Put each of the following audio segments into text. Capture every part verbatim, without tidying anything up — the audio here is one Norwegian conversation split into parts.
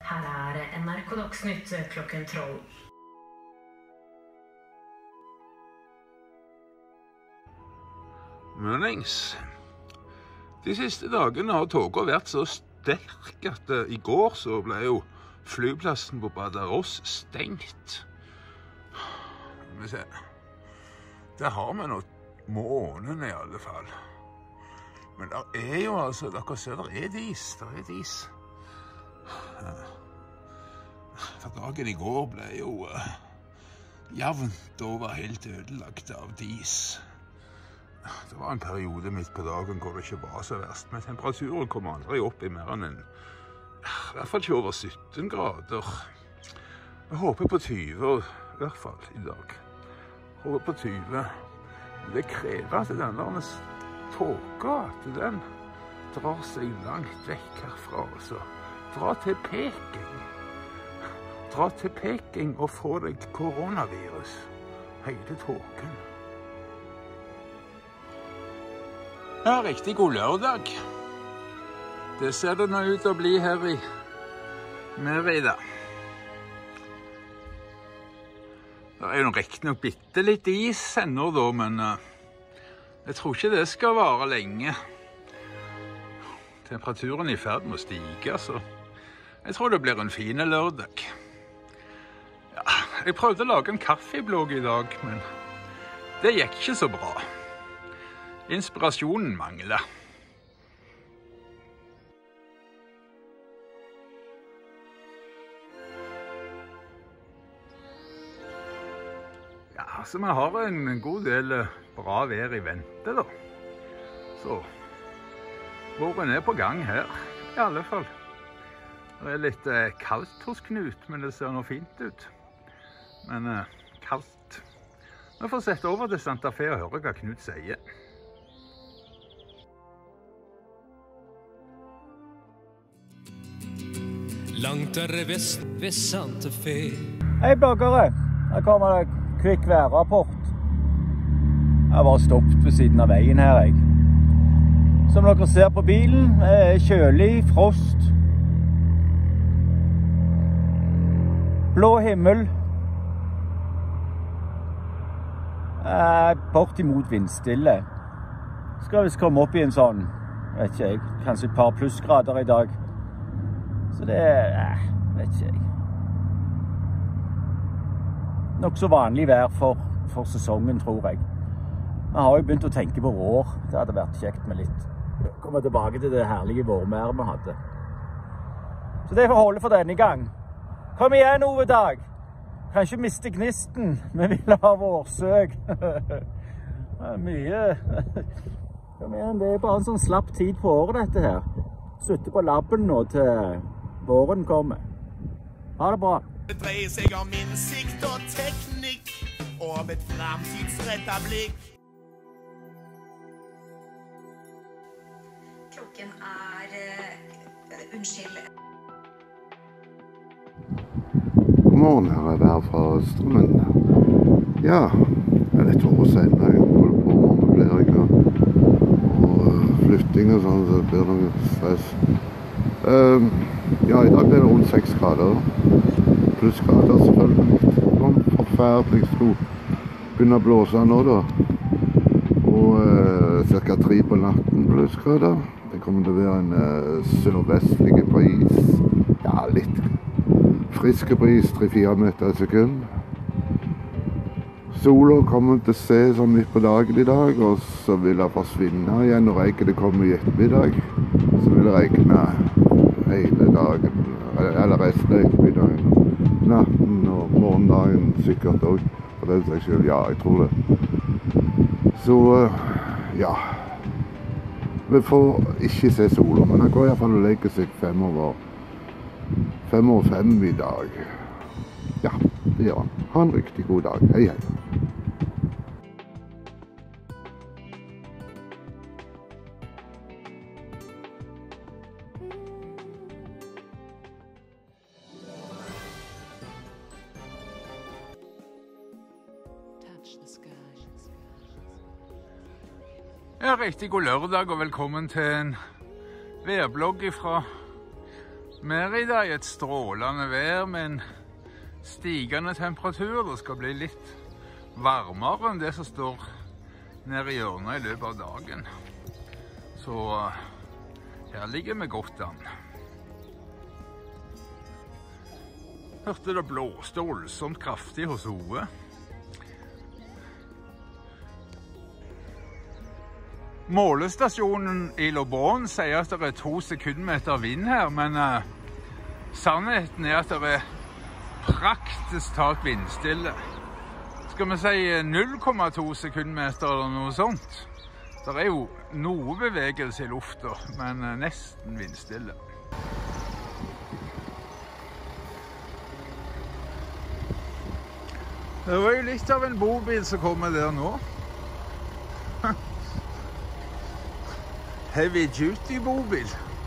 Her er N R K Dagsnytt klokken tolv. Mornings. De siste dagene har toget vært så sterk at uh, i går så ble jo flyplassen på Badajoz stengt. Vi ser. Der har vi noe månene i alle fall. Men der er jo altså, dere ser, der er dis, der er dis. For dagen i går ble jo uh, jevnt over helt ødelagt av dis. Det var en periode midt på dagen hvor det ikke var så verst, men temperaturen kom aldri opp i mer enn en, i hvert fall ikke over sytten grader. Jeg håper på tyve, i hvert fall i dag. Jeg håper på tyve. Det krever at den der tåka, at den drar seg langt vekk herfra. Så dra til Peking. Dra til Peking og få deg koronavirus. Hele tåken. Ja, riktig god lørdag. Det ser det nå ut å bli her i Mérida. Det er jo riktig nok bitte litt is ennå da, men uh, jeg tror ikke det skal vare lenge. Temperaturen er i ferd med å stige, så jeg tror det blir en fin lørdag. Ja, jeg prøvde å lage en kaffeblogg i dag, men det gikk ikke så bra. Inspirasjonen mangler. Ja, altså vi har en god del bra vær i vente da. Så våren er på gang her, i alle fall. Det er litt eh, kaldt hos Knut, men det ser nå fint ut. Men eh, kaldt. Vi får sette over til Santa Fe og høre hva Knut sier. Langt der vest ved Santa Fe. Hei bloggere, her kommer det kvikk værrapport. Jeg har bare stoppet ved siden av veien her, jeg. Som dere ser på bilen, er kjølig, frost. Blå himmel. Eh, bortimot vindstille. Skal vi komme opp i en sånn, vet ikke jeg, kanskje et par plussgrader i dag. Så det er, eh, vet ikke jeg. Nok så vanlig vær for, for sesongen, tror jeg. Vi har jo begynt å tenke på vår. Det hadde vært kjekt med litt. Komme tilbake til det herlige vårmæret vi hadde. Så det får holde for denne gang. Kom igjen, Ove Dag. Kanskje miste gnisten. Vi vil ha vårsøk. Det er mye. Kom igjen, det er bare en sånn slapp tid på året dette her. Sitte på labben nå til våren kommer. Ha det bra. Det dreier seg om innsikt og teknikk, og om et fremtidsrettet blikk. Klokken er... Uh, unnskyld. God morgen, her er vær fra Strømmen. Ja, det er litt år siden jeg holder på med møbleringer og flytting og sånn, så det blir noe stress. Um, ja, i dag blir det rundt seks grader. Plussgrader selvfølgelig. Det var forferdelig stort. Begynner å blåse nå da. Og uh, cirka tre på natten plussgrader. Det kommer til å være en uh, sørvestlig bris. Ja, litt friske bris, tre fire meter i sekund. Sola kommer til å se sånn midt på dagen i dag, og så vil det forsvinne igjen når regnet kommer i ettermiddag. Så vil det regne hele dagen, eller resten av ettermiddagen. Natten og morgendagen sikkert også, for den seg selv. Ja, jeg tror det. Så, ja. Vi får ikke se sola, men han går i hvert fall og legger seg fem over, fem over fem i dag. Ja, det gjør han. Ha en riktig god dag. Hei, hei. Ja, riktig god lørdag og velkommen til en værblogg fra Mérida er et strålende vær med en stigende temperatur. Det skal bli litt varmere enn det som står nede i hjørnet i løpet av dagen. Så her ligger vi godt an. Hørte det blåste voldsomt kraftig hos Ove. Målestasjonen i Lobon sier at det er to sekundmeter vind her, men uh, sannheten er at det er praktisk talt vindstille. Skal vi si null komma to sekundmeter eller noe sånt? Det er jo noe bevegelse i lufta, men uh, nesten vindstille. Det var jo litt av en bobil som kommer der nå. Heavy duty bobil.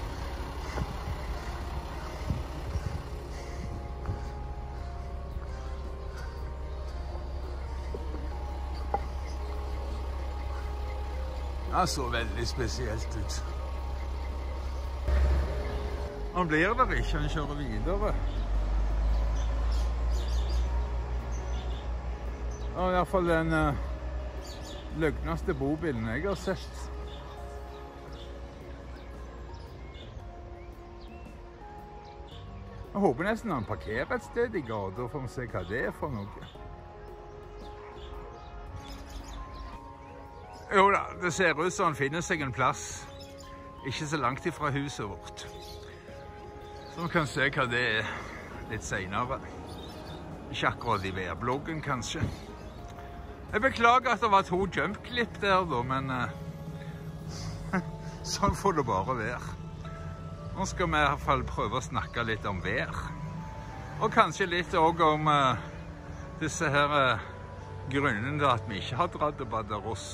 Det så veldig spesielt ut. Han blir der ikke, han kjører videre. Det er i hvert fall den uh, løgneste bobilen jeg har sett. Jeg håper nesten han parkerer et sted i gata for å se hva det er for noe. Jo da, det ser ut som han finner seg en plass ikke så langt ifra huset vårt. Så vi kan se hva det er litt senere. Ikke akkurat i værbloggen, kanskje. Jeg beklager at det var to jump-klipp der da, men uh, sånn får det bare være. Nå skal vi i hvert fall prøve å snakke litt om vær. Og kanskje litt også om uh, disse her uh, grunnene til at vi ikke har dratt til Barbados.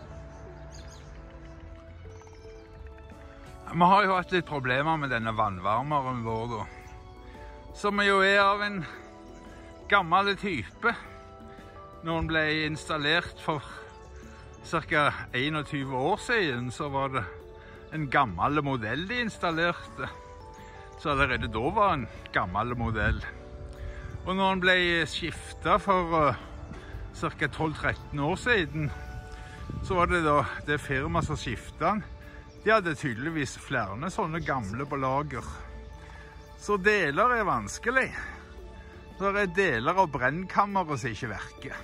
Vi har jo hatt litt problemer med denne vannvarmeren vår da. Som jo er av en gammel type. Når den ble installert for ca. tjueen år siden, så var det en gammel modell de installerte. Så allerede da var en gammel modell. Og når den ble skiftet for uh, ca. tolv tretten år siden, så var det da det firmaet som skiftet den. De hadde tydeligvis flere sånne gamle på lager. Så deler er vanskelig. Så det er deler av brennkammeret som ikke virker.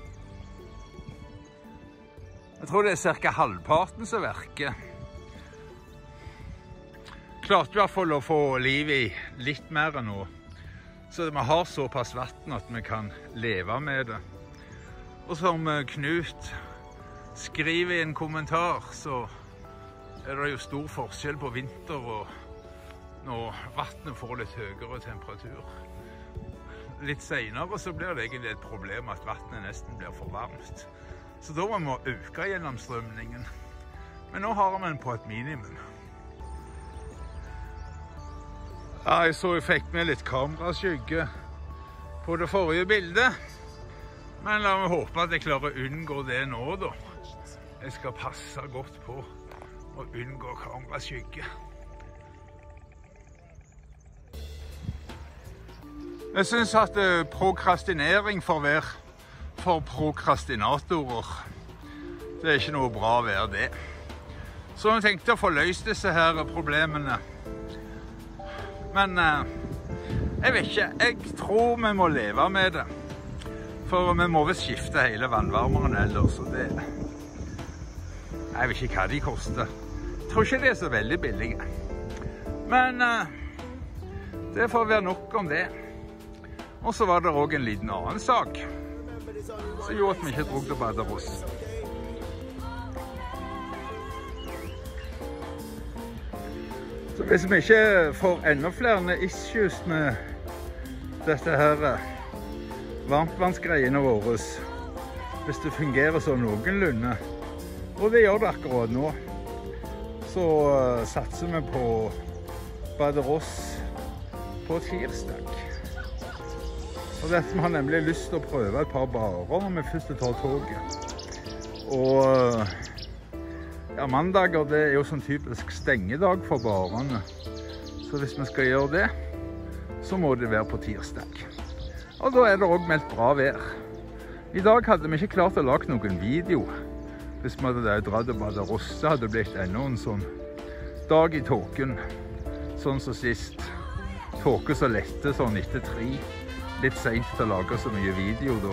Jeg tror det er ca. halvparten som virker. Klarte i hvert fall å få liv i litt mer enn nå. Så vi har såpass vatten at vi kan leve med det. Og som Knut skriver i en kommentar, så er det jo stor forskjell på vinter og når vattnet får litt høyere temperatur. Litt senere så blir det egentlig et problem at vattnet nesten blir for varmt. Så da må vi øke gjennomstrømningen. Men nå har vi den på et minimum. Ja, jeg så jeg fikk med litt kameraskygge på det forrige bildet. Men la meg håpe at jeg klarer å unngå det nå da. Jeg skal passe godt på å unngå kameraskygge. Jeg synes at prokrastinering får være for prokrastinatorer. Det er ikke noe bra å være det. Så jeg tenkte å få løst disse her problemene. Men eh, jeg vet ikke, jeg tror vi må leve med det. For vi må vel skifte hele vannvarmeren ellers, og det... Jeg vet ikke hva de koster. Jeg tror ikke det er så veldig billige. Men eh, det får være nok om det. Og så var det også en liten annen sak som gjorde at vi ikke drog til Barbados. Så hvis vi ikke får enda flere issues med dette her varmtvannsgreiene våre, hvis det fungerer så noenlunde, og det gjør det akkurat nå, så satser vi på Barbados på tirsdag. Og dette vi har nemlig lyst til å prøve et par barer når vi først tar toget. Og ja, mandager det er jo sånn typisk stengedag for barene. Så hvis vi skal gjøre det, så må det være på tirsdag. Og da er det også meldt bra vær. I dag hadde vi ikke klart å lage noen video. Hvis vi hadde dratt og badet rost, hadde det blitt enda en sånn dag i tåken. Sånn som sist. Tåke så lette sånn etter tre. Litt sent til å lage så mye video da.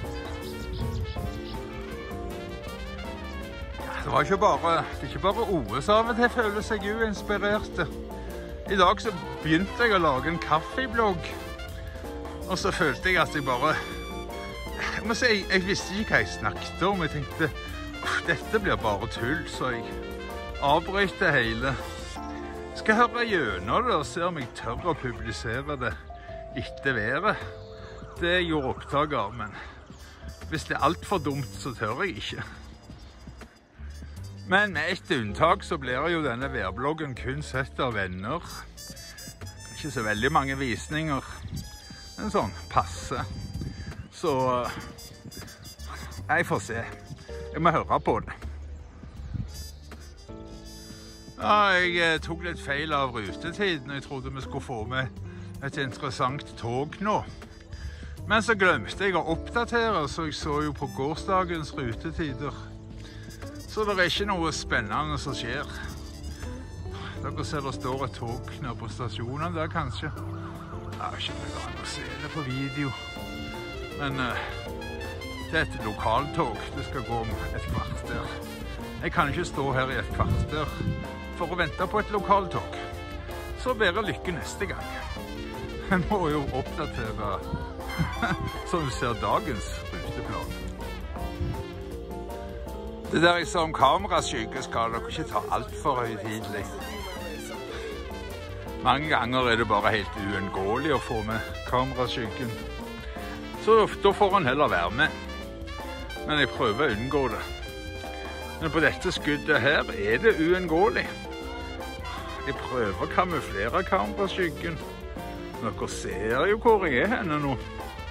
Det var ikke bare, det er ikke bare O S av og til føler seg uinspirerte. I dag så begynte jeg å lage en kaffeblogg. Og så følte jeg at jeg bare... Jeg må si, jeg, jeg visste ikke hva jeg snakket om. Jeg tenkte, dette blir bare tull, så jeg avbrøt det hele. Jeg skal høre gjennom det og se om jeg tør å publisere det etter været. Det gjorde opptak av, men hvis det er alt for dumt, så tør jeg ikke. Men med ett unntak så blir jo denne værbloggen kun sett av venner. Ikke så veldig mange visninger, men sånn passe. Så jeg får se. Jeg må høre på det. Ja, jeg tok litt feil av rutetiden. Jeg trodde vi skulle få med et interessant tog nå. Men så glemte jeg å oppdatere, så jeg så jo på gårsdagens rutetider. Så det er ikke noe spennende som skjer. Dere ser det står et tog nede på stasjonen der, kanskje. Jeg har ikke noe annet å se det på video. Men uh, det er et lokaltog. Det skal gå om et kvarter. Jeg kan ikke stå her i et kvarter for å vente på et lokaltog. Så blir det lykke neste gang. Jeg må jo oppdatere så du ser dagens ruteplan. Det der jeg sa om kameraskygge skal dere ikke ta alt for høytidelig. Mange ganger er det bare helt uunngåelig å få med kameraskyggen. Så da får han heller være med. Men jeg prøver å unngå det. Men på dette skuddet her er det uunngåelig. Jeg prøver å kamuflere kameraskyggen. Dere ser jo hvor jeg er henne nå.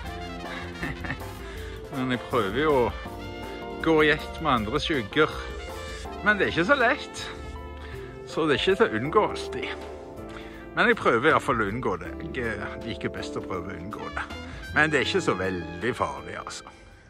Men jeg prøver jo å gå i ett med andre skygger. Men det er ikke så lett. Så det er ikke til å unngå alltid. Men jeg prøver i hvert fall å unngå det. Jeg liker best å prøve å unngå det. Men det er ikke så veldig farlig, altså.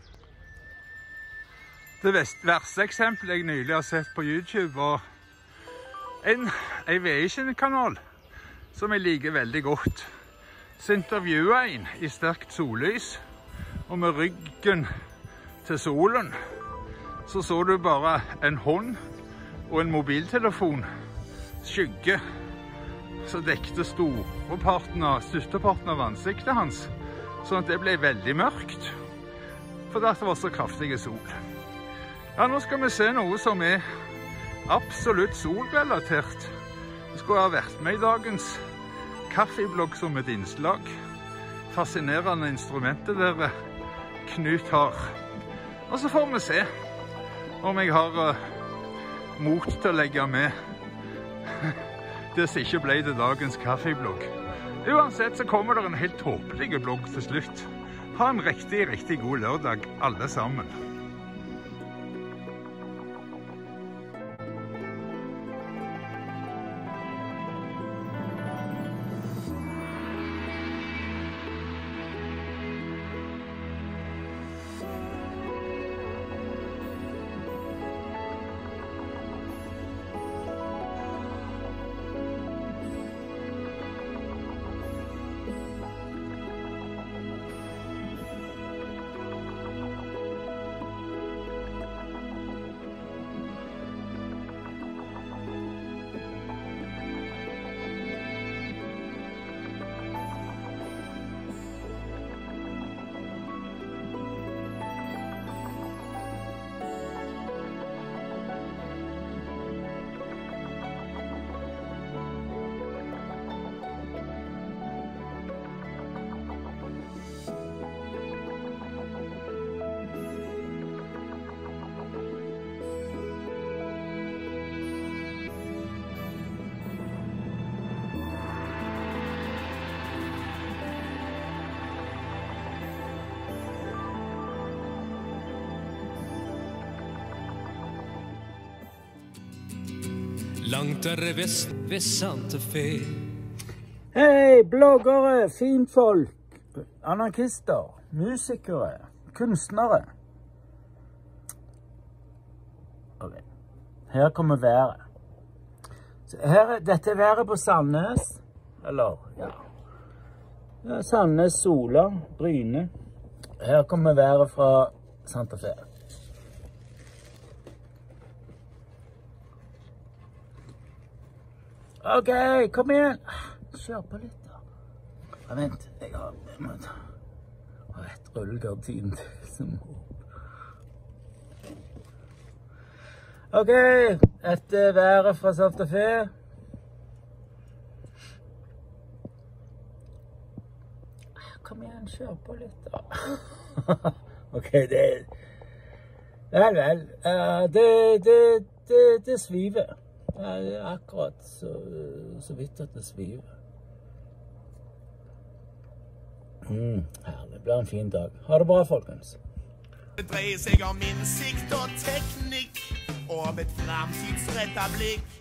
Det verste eksempelet jeg nylig har sett på YouTube var en Aviation-kanal som jeg liker veldig godt. Så intervjuet en i sterkt sollys, og med ryggen til solen, så så du bare en hånd og en mobiltelefon skygge som dekte storparten av, størsteparten av ansiktet hans, sånn at det ble veldig mørkt, for det var så kraftig sol. Ja, nå skal vi se noe som er absolutt solrelatert. Det skulle ha vært med i dagens kaffeblogg som et innslag. Fascinerende instrumentet dere Knut har. Og så får vi se om jeg har uh, mot til å legge med det som ikke ble til dagens kaffeblogg. Uansett så kommer det en helt tåpelig blogg til slutt. Ha en riktig, riktig god lørdag alle sammen. Langt der i vest ved Santa Fe. Hei, bloggere, finfolk, anarkister, musikere, kunstnere. Ok, her kommer været. Så her, dette er været på Sandnes, eller, ja. Ja, Sandnes, Sola, Bryne. Her kommer været fra Santa Fe. Ok, kom igjen. Kjør på litt da. Ja, vent, jeg har, jeg må ta et rullegardin til som håp. Ok, dette er været fra Santa Fe. Kom igjen, kjør på litt da. Ok, det er... Vel, vel. Uh, det, det, det, det sviver. Det er akkurat så, så vidt at det sviver. Mm, herlig. Det blir en fin dag. Ha det bra, folkens. Det dreier seg om innsikt og teknikk, og om et framtidsrettet blikk.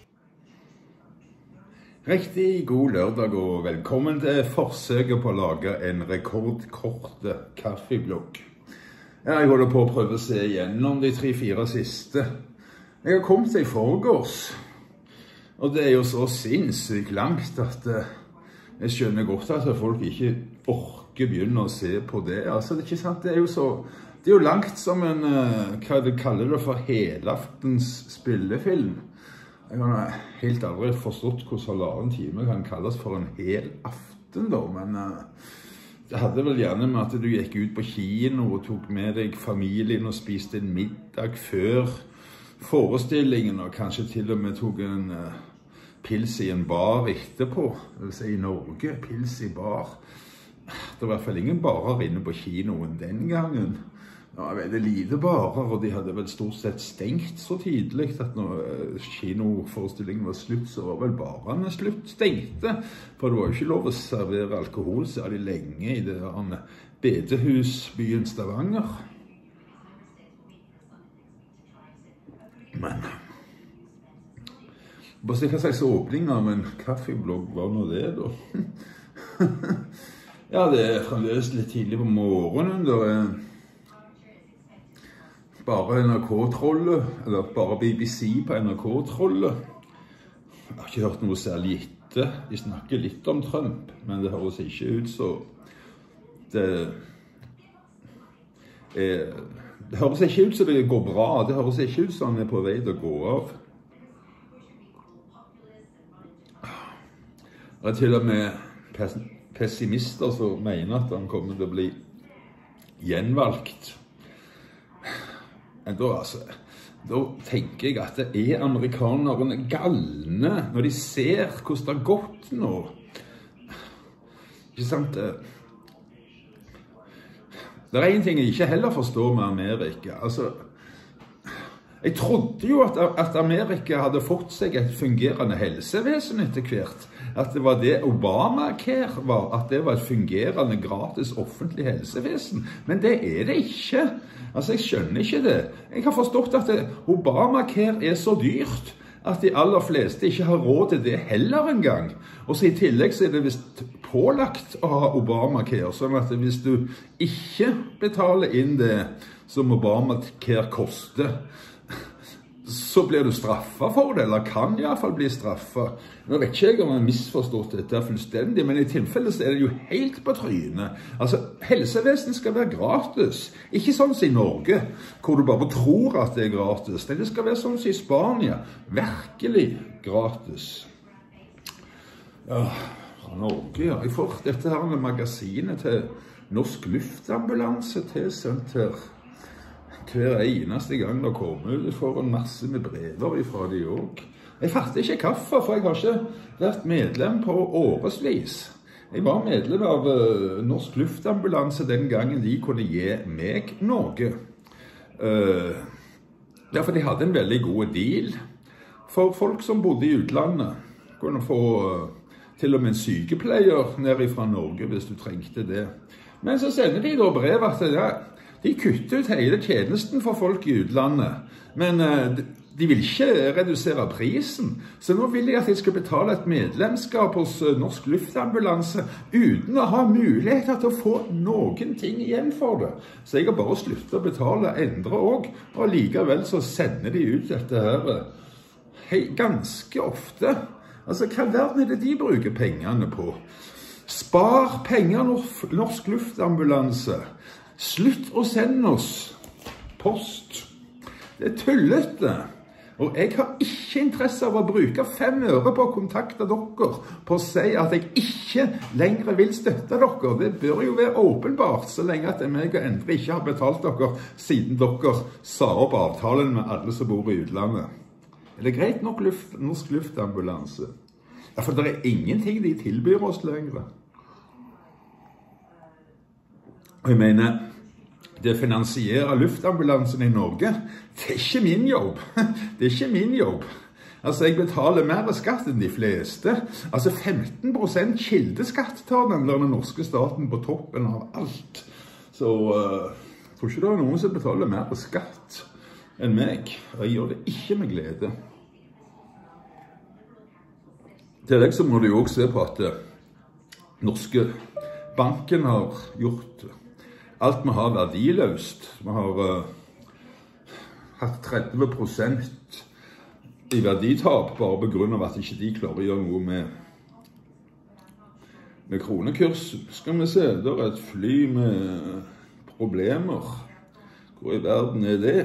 Riktig god lørdag og velkommen til forsøket på å lage en rekordkort kaffeblogg. Jeg holder på å prøve å se gjennom de tre-fire siste. Jeg har kommet til i forgårs, og det er jo så sinnssykt langt at jeg skjønner godt at folk ikke orker begynne å se på det. Altså, det er ikke sant, det er jo så... Det er jo langt som en, hva de kaller det for, helaftens spillefilm. Jeg har helt aldri forstått hvordan halvannen time kan kalles for en hel aften da, men det hadde vel gjerne med at du gikk ut på kino og tok med deg familien og spiste en middag før forestillingen, og kanskje til og med tok en pils i en bar etterpå, det vil si i Norge, pils i bar. Det var i hvert fall ingen barer inne på kinoen den gangen. Det var veldig lite barer, og de hadde vel stort sett stengt så tidlig at når kinoforestillingen var slutt, så var vel barene slutt stengte. For det var jo ikke lov å servere alkohol særlig lenge i det bedehusbyen Stavanger. Men bare se hva slags åpning av en kaffeblogg var nå det da. Ja, det er fremdeles litt tidlig på morgenen da. Bare N R K-trollet, eller bare B B C på N R K-trollet. Jeg har ikke hørt noe særlig etter. De snakker litt om Trump, men det høres ikke ut så... Det, er, det høres ikke ut så det går bra. Det høres ikke ut som han er på vei til å gå av. Det er til og med pessimister som mener at han kommer til å bli gjenvalgt. Men da, altså, da tenker jeg at det er amerikanerne galne når de ser hvordan det har gått nå. Ikke sant? Det er en ting jeg ikke heller forstår med Amerika. Altså, jeg trodde jo at, at Amerika hadde fått seg et fungerende helsevesen etter hvert. At det var det Obamacare var, at det var et fungerende gratis offentlig helsevesen. Men det er det ikke. Altså, jeg skjønner ikke det. Jeg har forstått at det, Obamacare er så dyrt at de aller fleste ikke har råd til det heller en gang. Og så i tillegg så er det vist pålagt å ha Obamacare, sånn at hvis du ikke betaler inn det som Obamacare koster, så blir du straffet for det, eller kan i hvert fall bli straffet. Nå vet ikke jeg om jeg har misforstått dette fullstendig, men i tilfelle så er det jo helt på trynet. Altså, helsevesen skal være gratis. Ikke sånn som i Norge, hvor du bare tror at det er gratis. Det skal være sånn som i Spania. Virkelig gratis. Ja, fra Norge, ja. Jeg får dette her med magasinet til Norsk Luftambulanse tilsendt her. Hver eneste gang det kommer ut, får en masse med brever fra de også. Jeg fatter ikke kaffe, for jeg har ikke vært medlem på årevis. Jeg var medlem av uh, Norsk Luftambulanse den gangen de kunne gi meg noe. Uh, derfor de hadde en veldig god deal for folk som bodde i utlandet. Kunne få uh, til og med en sykepleier nede fra Norge hvis du trengte det. Men så sender de da brev at det, de kutter ut hele tjenesten for folk i utlandet. Men uh, de vil ikke redusere prisen. Så nå vil jeg at jeg skal betale et medlemskap hos Norsk Luftambulanse uten å ha muligheter til å få noen ting igjen for det. Så jeg har bare sluttet å betale endre også, og likevel så sender de ut dette her hei, ganske ofte. Altså, hva verden er det de bruker pengene på? Spar penger, Norsk Luftambulanse. Slutt å sende oss post. Det er tullete. Og jeg har ikke interesse av å bruke fem øre på å kontakte dere på å si at jeg ikke lenger vil støtte dere. Det bør jo være åpenbart, så lenge at jeg og Endre ikke har betalt dere siden dere sa opp avtalen med alle som bor i utlandet. Er det greit nok luft, Norsk Luftambulanse? Ja, for det er ingenting de tilbyr oss lenger. Og jeg mener, det å finansiere luftambulansen i Norge, det er ikke min jobb. Det er ikke min jobb. Altså, jeg betaler mer skatt enn de fleste. Altså, femten prosent kildeskatt tar den der den norske staten på toppen av alt. Så, uh, jeg tror ikke det er noen som betaler mer skatt enn meg. Og jeg gjør det ikke med glede. Til deg så må du jo også se på at uh, norske banken har gjort alt vi har verdiløst. Vi har uh, hatt tretti prosent i verditap bare på grunn av at ikke de klarer å gjøre noe med, med kronekursen. Skal vi se, det er et fly med problemer. Hvor i verden er det?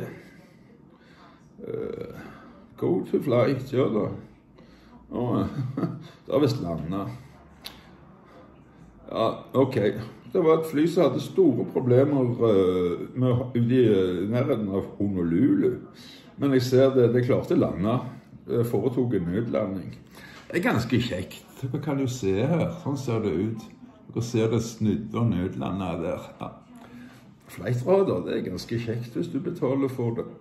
Uh, go to flight, ja da. Oh, det har visst landet. Ja, ok. Det var et fly som hadde store problemer uh, med, ute i nærheten av Honolulu. Men jeg ser det, det klarte å lande. Jeg foretok en nødlanding. Det er ganske kjekt. Dere kan jo se her. Sånn ser det ut. Dere ser det snudde og nødlandet der. Ja. Flightradar, det er ganske kjekt hvis du betaler for det.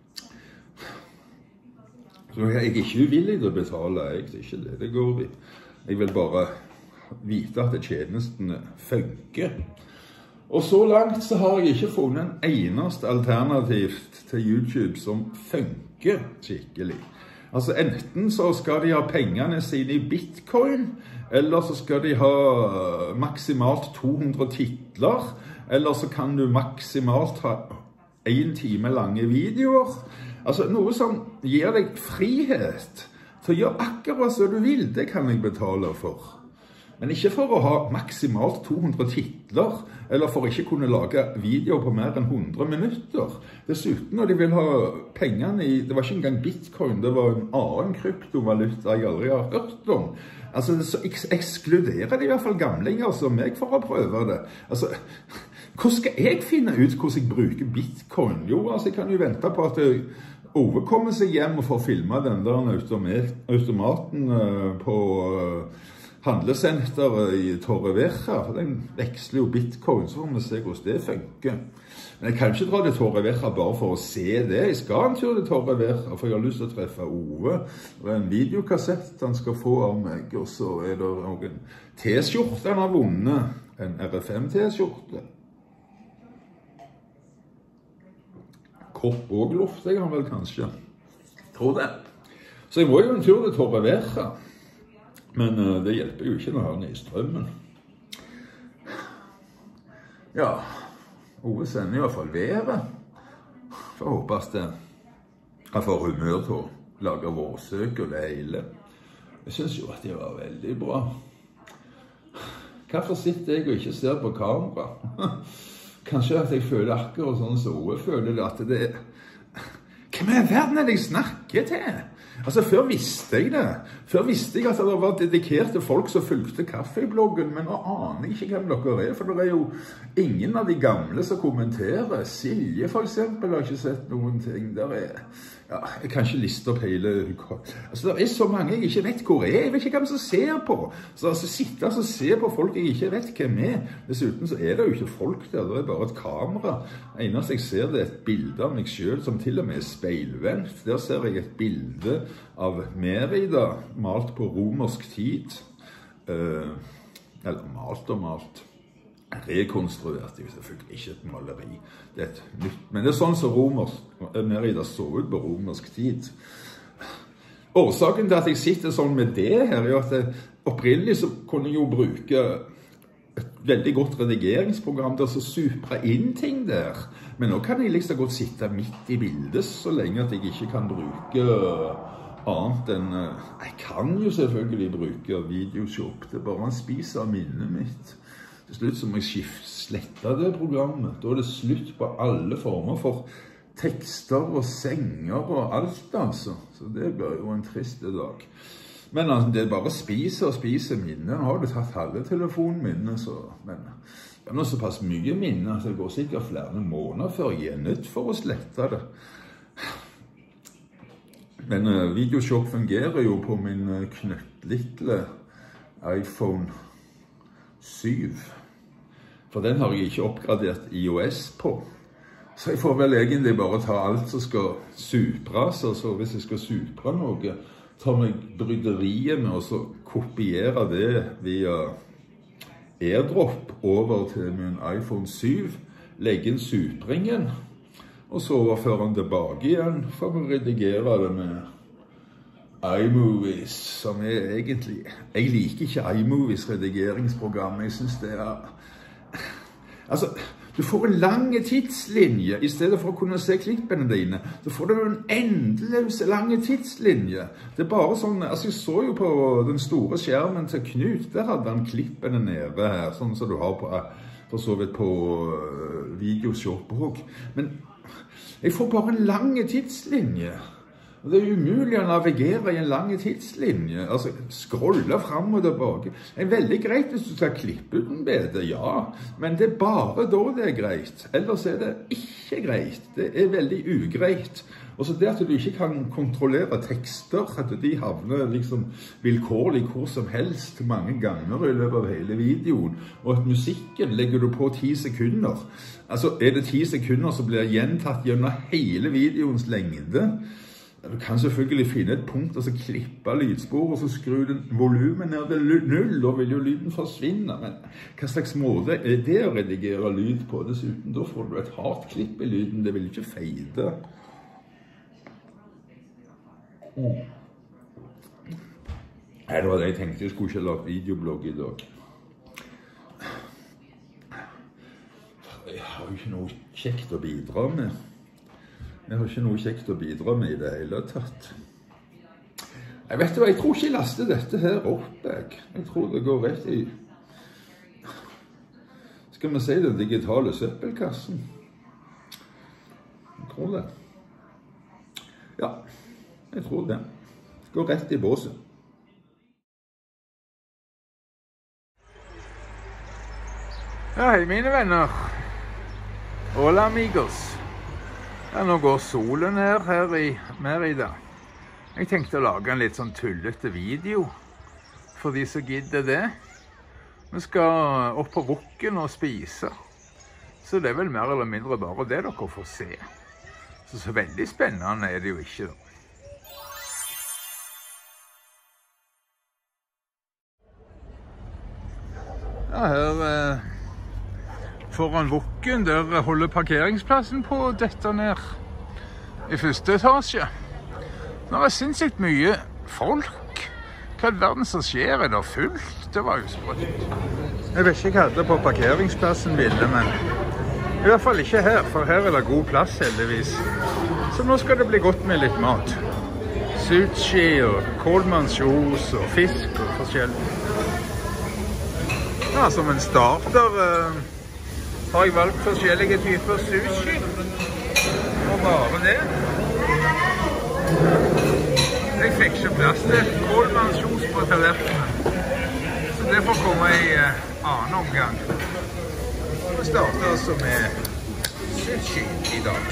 Så jeg er ikke uvillig til å betale. Jeg er ikke det det går i. Jeg vil bare vite at tjenestene funker. Og så langt så har jeg ikke funnet en eneste alternativ til YouTube som funker skikkelig. Altså enten så skal de ha pengene sine i bitcoin, eller så skal de ha maksimalt to hundre titler, eller så kan du maksimalt ha en time lange videoer. Altså noe som gir deg frihet til å gjøre akkurat som du vil, det kan jeg betale for. Men ikke for å ha maksimalt to hundre titler, eller for å ikke kunne lage video på mer enn hundre minutter. Dessuten, når de vil ha pengene i, det var ikke engang bitcoin, det var en annen kryptovaluta jeg aldri har hørt om. Altså, så ekskluderer de i hvert fall gamlinger som meg for å prøve det. Altså, hvordan skal jeg finne ut hvordan jeg bruker bitcoin? Jo, altså, jeg kan jo vente på at jeg overkommer seg hjem og får filme den der automaten på handlesenteret i Torrevieja. Den veksler jo bitcoin, så får vi se hvordan det funker. Men jeg kan ikke dra til Torrevieja bare for å se det. Jeg skal en tur til Torrevieja, for jeg har lyst til å treffe Ove. Det er en videokassett han skal få av meg, og så er det noen T-skjorte han har vunnet. En R F M-T-skjorte. Kopp og luft, jeg har vel kanskje. Tror det. Så jeg må jo en tur til Torrevieja. Men uh, det hjelper jo ikke når han er i strømmen. Ja, Ove sender i hvert fall været. For jeg håper at han får humør til å lage vårsøk og det hele. Jeg synes jo at det var veldig bra. Hvorfor sitter jeg og ikke ser på kamera? Kanskje at jeg føler akkurat sånn som Ove føler det, at det er... Hvem er verden er det jeg snakker til? Altså, før visste jeg det. Før visste jeg at det var dedikerte folk som fulgte kaffebloggen, men nå aner jeg ikke hvem dere er, for det er jo ingen av de gamle som kommenterer. Silje, for eksempel, har ikke sett noen ting. Der er, ja, jeg kan ikke liste opp hele... Altså, det er så mange jeg ikke vet hvor er. Jeg vet ikke hvem som ser på. Så altså, sitte og se på folk jeg ikke vet hvem er. Dessuten så er det jo ikke folk der, det er bare et kamera. Eneste jeg ser, det er et bilde av meg selv, som til og med er speilvendt. Der ser jeg et bilde av Merida, malt på romersk tid. Eh, eller malt og malt. rekonstruert. Det er jo selvfølgelig ikke et maleri. Det er et nytt, men det er sånn som romersk, Merida så ut på romersk tid. Årsaken til at jeg sitter sånn med det her, er jo at jeg, opprinnelig så kunne jeg jo bruke et veldig godt redigeringsprogram til å supre inn ting der. Men nå kan jeg liksom godt sitte midt i bildet så lenge at jeg ikke kan bruke annet enn... Jeg kan jo selvfølgelig bruke Videoshop, det er bare en spis av minnet mitt. Til slutt så må jeg slette det programmet. Da er det slutt på alle former for tekster og senger og alt, altså. Så det blir jo en trist dag. Men altså, det er bare spiser og spiser minne. Nå har du tatt halve telefonminne, så... Men det er nå såpass mye minne at det går sikkert flere måneder før jeg er nødt for å slette det. Men uh, Videoshop fungerer jo på min uh, knøttlille iPhone syv. For den har jeg ikke oppgradert iOS på. Så jeg får vel egentlig bare ta alt som skal supres, og så hvis jeg skal supre noe, tar meg bryderiet med å kopiere det via AirDrop over til min iPhone syv, legge inn supringen, og så overføre den tilbake igjen for å redigere det med iMovies, som er egentlig... Jeg liker ikke iMovies redigeringsprogram, jeg synes det er... Altså... Du får en lang tidslinje, i stedet for å kunne se klippene dine. Så får du en endeløse lang tidslinje. Det er bare sånn, altså jeg så jo på den store skjermen til Knut, der hadde han klippene nede her, sånn som du har på, for så vidt på Videoshop også. Men jeg får bare en lang tidslinje. Og det er umulig å navigere i en lang tidslinje, altså scrolle frem og tilbake. Det er veldig greit hvis du skal klippe ut en bilde, ja, men det er bare da det er greit. Ellers er det ikke greit, det er veldig ugreit. Og så det at du ikke kan kontrollere tekster, at de havner liksom vilkårlig hvor som helst mange ganger i løpet av hele videoen, og at musikken legger du på ti sekunder. Altså er det ti sekunder som blir gjentatt gjennom hele videoens lengde. Du kan selvfølgelig finne et punkt og så klippe lydspor og så skru den volumen ned til null, da vil jo lyden forsvinne. Men hva slags måte er det å redigere lyd på? Dessuten, da får du et hardt klipp i lyden, det vil ikke feide. Mm. Nei, det var det jeg tenkte, jeg skulle ikke lage videoblogg i dag. Jeg har jo ikke noe kjekt å bidra med. Jeg har ikke noe kjekt å bidra med i det hele tatt. Jeg vet hva, jeg tror ikke jeg laster dette her opp, jeg. Jeg tror det går rett i... Skal vi si den digitale søppelkassen? Jeg tror det. Ja, jeg tror det. Det går rett i båset. Ja, hei mine venner. Hola amigos. Ja, nå går solen her, her i Merida. Jeg tenkte å lage en litt sånn tullete video for de som gidder det. Vi skal opp på Rukken og spise. Så det er vel mer eller mindre bare det dere får se. Så, så veldig spennende er det jo ikke da. Ja, her... Eh foran Rukken, der holder parkeringsplassen på dette ned i første etasje. Nå er det sinnssykt mye folk. Hva er det verden som skjer? Er det fullt? Det var jo sprøtt. Jeg vet ikke hva det på parkeringsplassen ville, men i hvert fall ikke her, for her er det god plass heldigvis. Så nå skal det bli godt med litt mat. Sushi og kålmannskjos og fisk og forskjellig. Ja, som en starter... Eh, har jeg valgt forskjellige typer sushi, og bare det. Jeg fikk ikke plass til kålmannskjos på tallerkenen, så det får komme i uh, annen omgang. Vi starter altså med sushi i dag.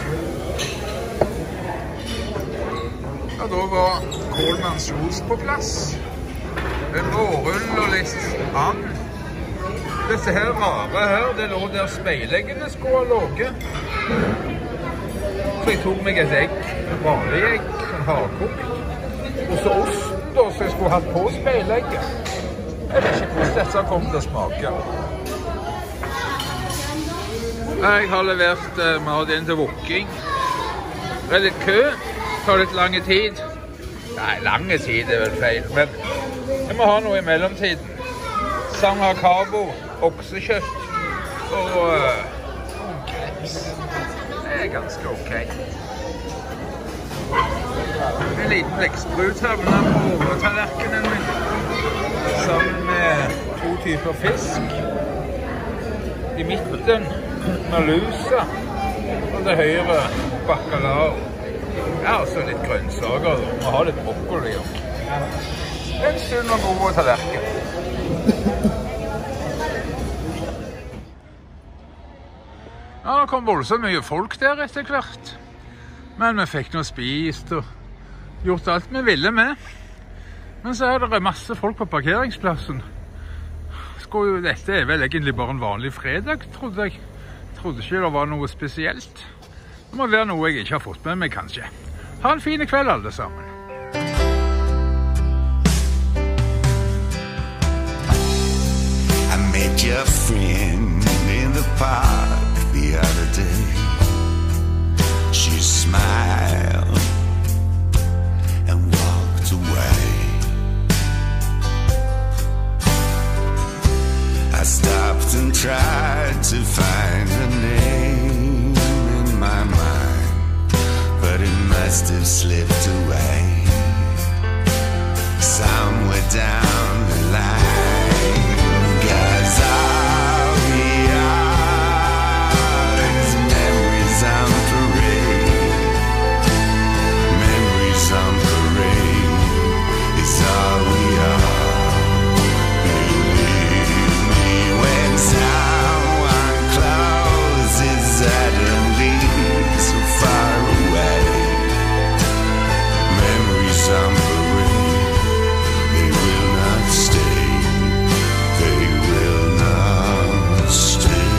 Ja, da var kålmannskjos på plass. En rårull og litt and. Disse her rare her, det lå der speileggene skulle ha låget. Så jeg tok meg et egg, en vanlig egg, en hardkokt. Og så osten da, så jeg skulle hatt på speilegget. Jeg vet ikke hvordan dette kommer til å smake. Jeg har levert uh, mat inn til Vokking. Det er litt kø, tar litt lange tid. Nei, lange tid er vel feil, men jeg må ha noe i mellomtiden. Sanga kabo, oksekjøtt og uh, kreps. Det er ganske ok. En liten blekksprut her, men den på overtallerkenen min. Sammen med to typer fisk. I midten merluza, og det høyre bacalao. Ja, og så litt grønnsaker, og må ha litt broccoli. En sunn og god tallerken. Ja, det kom voldsomt mye folk der etter hvert. Men vi fikk noe spist og gjort alt vi ville med. Men så er det masse folk på parkeringsplassen. Jo, dette er vel egentlig bare en vanlig fredag, trodde jeg. Jeg trodde ikke det var noe spesielt. Det må være noe jeg ikke har fått med meg, kanskje. Ha en fin kveld, alle sammen. I met your friend in the park the other day. She smiled and walked away. I stopped and tried to find her name in my mind, but it must have slipped away somewhere down the line. 'Cause all we are is memories on parade. Memories on parade is all we are. Someone closes suddenly so far away. Memories on parade, they will not stay. They will not stay.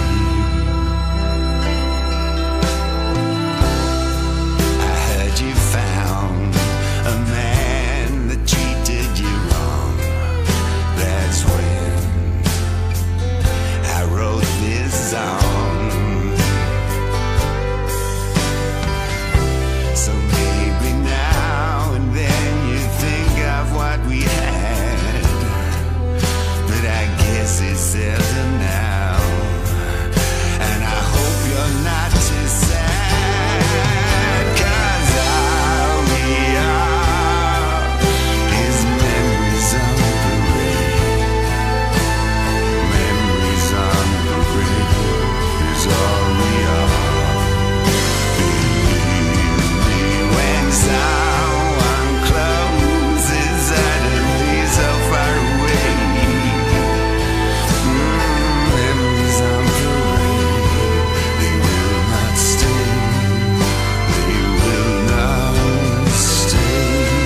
I heard you found a man that treated you wrong. That's when I wrote this song. So maybe now and then you think of what we had, but I guess it's seldom now. And I hope you're not too sad, 'cause all we are is memories on parade. Memories on parade is all we are. Believe me, when someone closes suddenly so far away. Mm, memories on parade, they will not stay. They will not stay.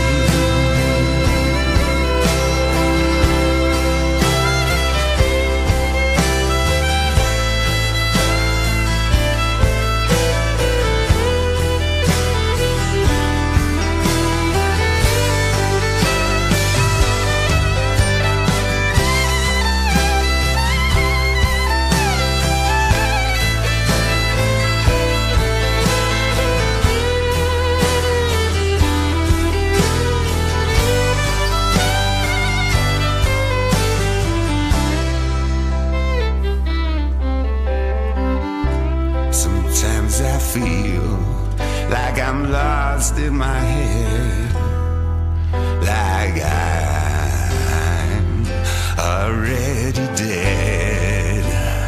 Sometimes I feel like I'm lost in my head, like I'm already dead.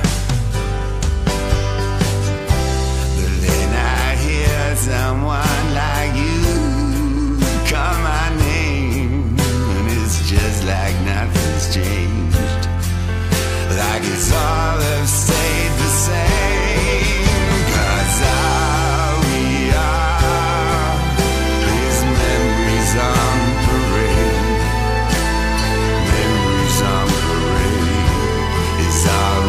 But then I hear someone like you call my name, and it's just like nothing's changed, like it's all have stayed the same. 'Cause all we are is memories on parade. Memories on parade is all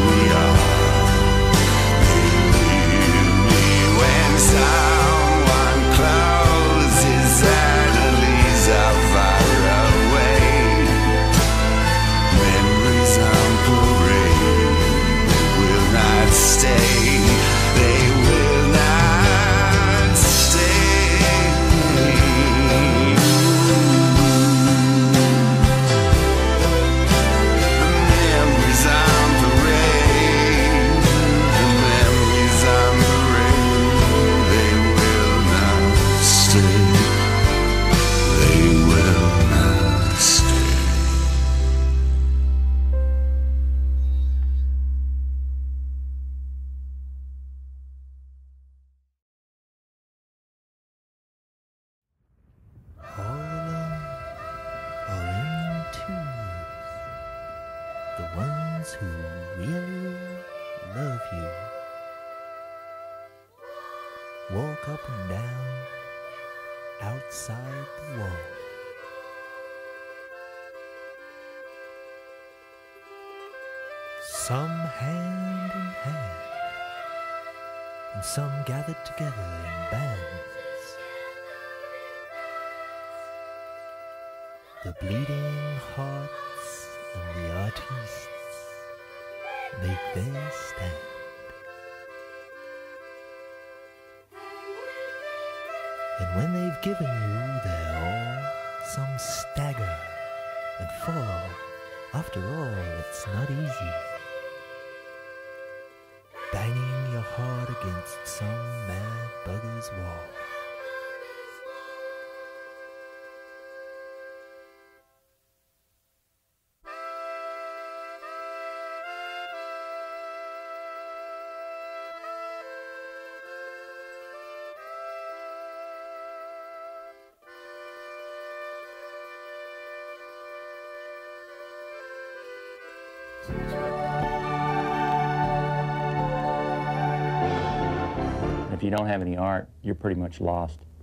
love you. Walk up and down outside the wall. Some hand in hand, and some gathered together in bands. The bleeding hearts and the artists make their stand. And when they've given you their all, some stagger and fall. After all, it's not easy. Banging your heart against some mad bugger's wall. If you don't have any art, you're pretty much lost.